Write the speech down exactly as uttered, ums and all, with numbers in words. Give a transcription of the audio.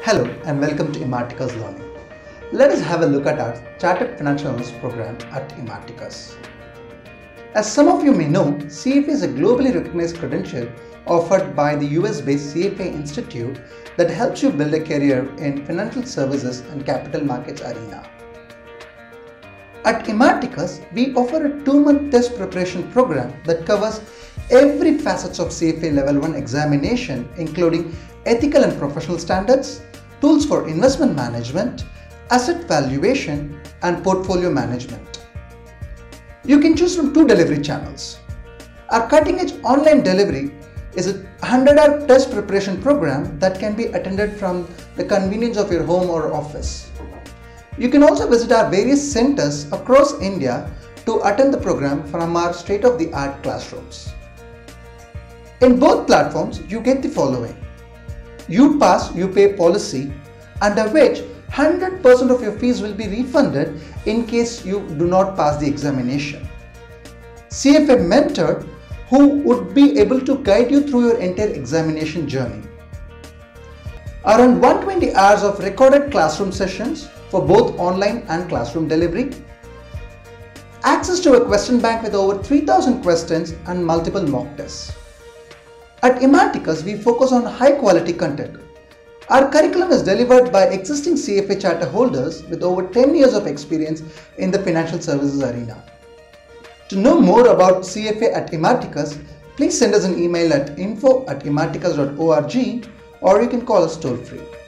Hello and welcome to Imarticus Learning. Let us have a look at our Chartered Financial Analyst program at Imarticus. As some of you may know, C F A is a globally recognized credential offered by the U S-based C F A Institute that helps you build a career in financial services and capital markets arena. At Imarticus, we offer a two-month test preparation program that covers every facet of C F A Level one examination, including ethical and professional standards, tools for investment management, asset valuation, and portfolio management. You can choose from two delivery channels. Our cutting-edge online delivery is a one hundred hour test preparation program that can be attended from the convenience of your home or office. You can also visit our various centers across India to attend the program from our state-of-the-art classrooms. In both platforms, you get the following: You pass, you pay policy, under which one hundred percent of your fees will be refunded in case you do not pass the examination. C F A mentor who would be able to guide you through your entire examination journey. Around one hundred twenty hours of recorded classroom sessions for both online and classroom delivery. Access to a question bank with over three thousand questions and multiple mock tests. At Imarticus, we focus on high quality content. Our curriculum is delivered by existing C F A charter holders with over ten years of experience in the financial services arena. To know more about C F A at Imarticus, please send us an email at info at imarticus dot org or you can call us toll free.